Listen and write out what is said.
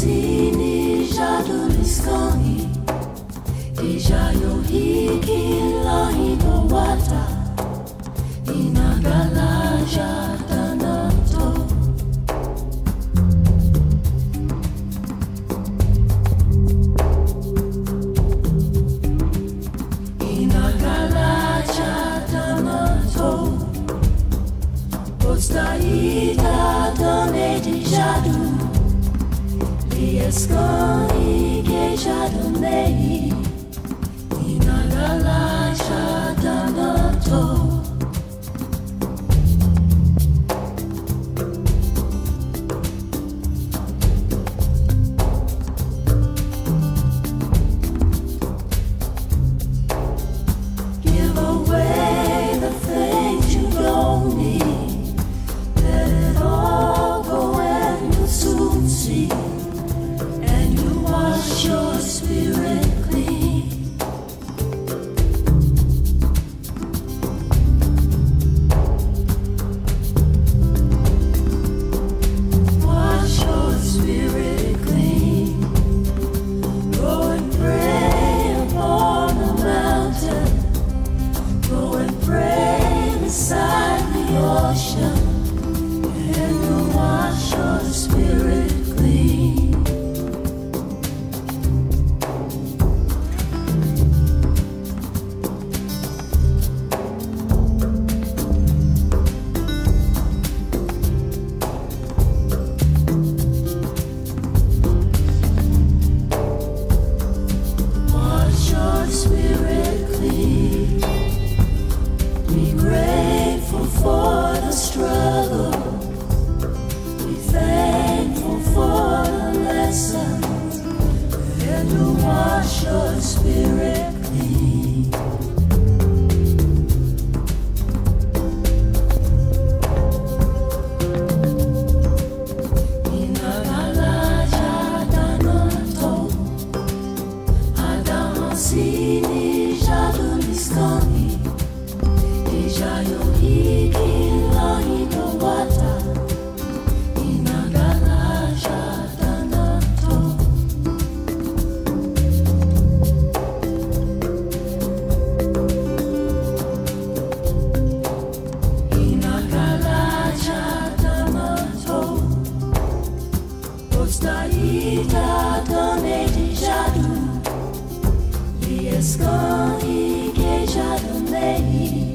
sini jaduliskoni Ijayo hiki lahi no wata Inagalaja tanato Inagalaja tanato Postaita done di jadu Lieskoni che jadonei Inagalaja tanato Give away the things you don't need Let it all go and you'll soon see And you wash your spirit clean Wash your spirit clean Go and pray upon the mountain Go and pray beside the ocean And you'll wash your spirit clean Wash your spirit clean Be grateful for the struggle Be thankful for the lessons And to wash your spirit clean Inagalaja tanato Adamasini jaduliskoni Ijayo hiki lahi no wata Inagalaja tanato Inagalaja tanato Postaita done di jadu Lieskoni che jadonei